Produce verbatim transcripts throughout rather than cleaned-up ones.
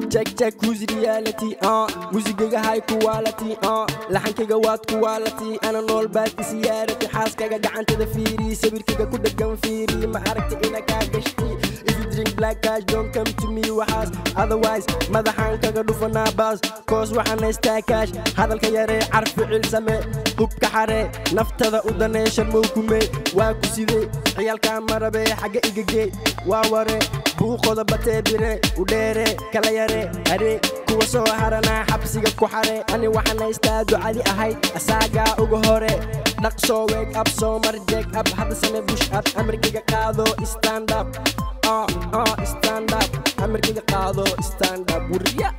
check check who's reality uh musigiga high quality uh laxankiga waad quality ana nool baad isiyarati xaaskaga gacantada fiiri sawirkiga ku dhagan fiiri ma aragti ina ka gashti if you drink black cash don't come to me wahas otherwise madaxan kaga dhufana bas cause waxaan haystaa cash hadalka yare carfi cil same hubka xare naftada u daneesha muukume waa ku sidee ciyalka marabe xaga igage waa ware buuqoda batee bire u dheere kala yare are kuwa soo harana xabsiga ku xare ani waxaan haystaa ducadi ahayd asaaga ugu hore dhaqso wake up soo mar jack up hada same push up amarkiga qaado stand up ah ah stand up amarkiga qaado stand up wuriya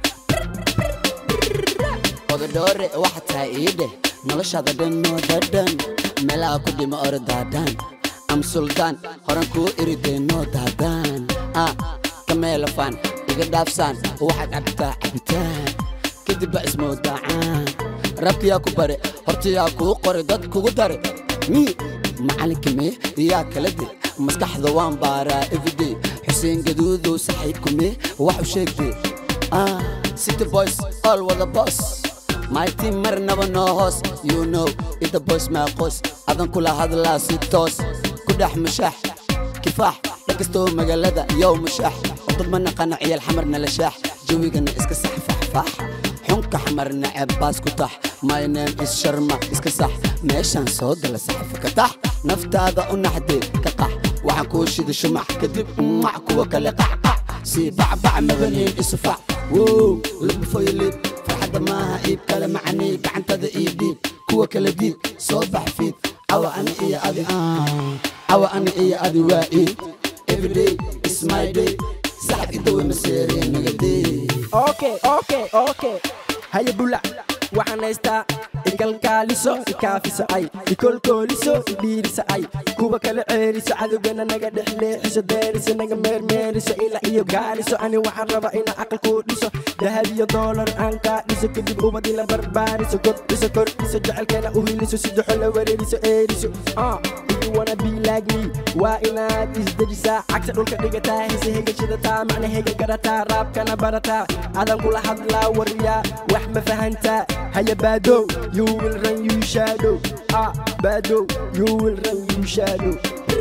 odore waxa taayide noloshada dhan dadan meelaha ku dhimo ordadan am sultan horan ku irideno dadan ah kameel fan iga dhaafsan waxa cabtaa cabitaan kadib ismo dacaan rabtiya ku bare hortiya ku qori dad kugu dare mi macalinkime iya kala dib maskaxda waan baara everyday xuseen gaduudo saxiibkume wax u sheegtay ah city boys all with the boss my team marnaba no host you know it the boys ma qos adan kula hadla si toos ku dhax mushax kifaax dhagsto magaalada yow mushax dad ma naqana ciyal xamarna la shaax jawigana iska sax fax xunka xamarna abaas ku tax my name is sharma iska sax meeshan soo gal sax ka tax naftaada u naxdee ka qax waxaan ku shida shumax kadib ma kuwa kale qax si bacbac mabanin isfac woo lib foylib farxada ma iib kala macni gacantada iibin kuwa kala diib soo bax fiid awa ana iyo adi awa ana iyo adi waa iid every day is my day sax inta way maseereen nagadee okay okay okay haya bula waxaan haystaa ikalkaaliso ikaafiso ay ikolkooliso idhiiriso ay kuwa kala ceeriso cadowgana naga dhexleexiso deeriso naga meermeeriso ilaa iyo gaariso ani waxaan rabaa ina aqal ku dhiso dahab iyo doolar aan kaa dhiso kadib ubadii la barbaariso kordhiso kordhiso jecelkeena u hiliso sidexo la wareeriso eeriso ah if you wanna be like me waa inaad isdejisaa cagsa dhulka dhigataa hise hegashadataa macna hega garataa raabkana barataa adan kula hadlaa wariyaa wax ma fahantaa haya bado you will run you shadow ah bado you will run you shadow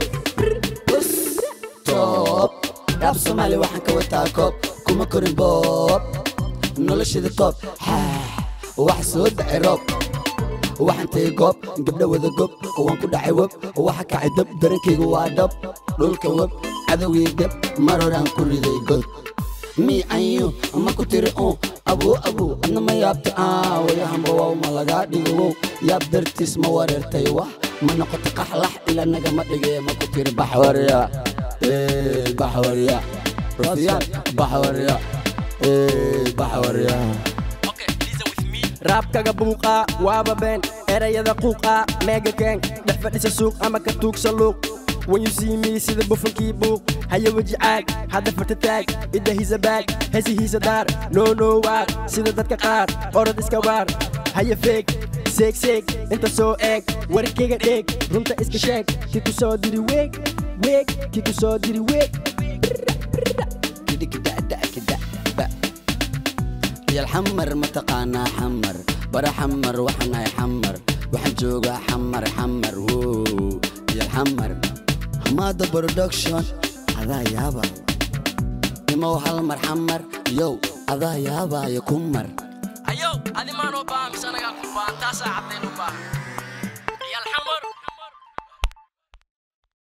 top rap Somali waxaan ka wataa koob kuma korin bob noloshada koob wax soo dhacay roob waxaan tay goob gabdha wada gob waan ku dhacay wab waxa ka cidab darankayga waa dhab dhulka wab cadawgii dab maroraan ku riday god me and you ma ku tiri oo abu abu anna ma yaabta ah waya hamba waa ma laga dhigo yaab dartis ma wareertay wax ma noqoto qaxlax ila naga ma dhigay ma ku tiri baxwariya ee baxwariya rafiyaan baxwariya ee baxwariya okay listen with me rap kaga buuqa waaba been erayada quuqa mega gang dhex fadhisa suuq ama ka tuugsa luuq when you see me see the buffon book haya waji aag hada farta taag ida hisa baag hesi hisa dar no no war sida dadka qaar orod iska war haya fake seek seek inta soo eeg warkayga dheeg runta iska sheeg ki ku soo diri weeg weeg ki ku soo diri weeg kidi kida da kida ba ya alhamar mataqana hamar bara hamar waxana hamar waxaan joogaa hamar hamar woo ya alhamar hamada production ada yaaba imo hal mar hamar yo ada yaaba ya kumar ayo adi maano baa misanaga ku baa taasa cadeen u baa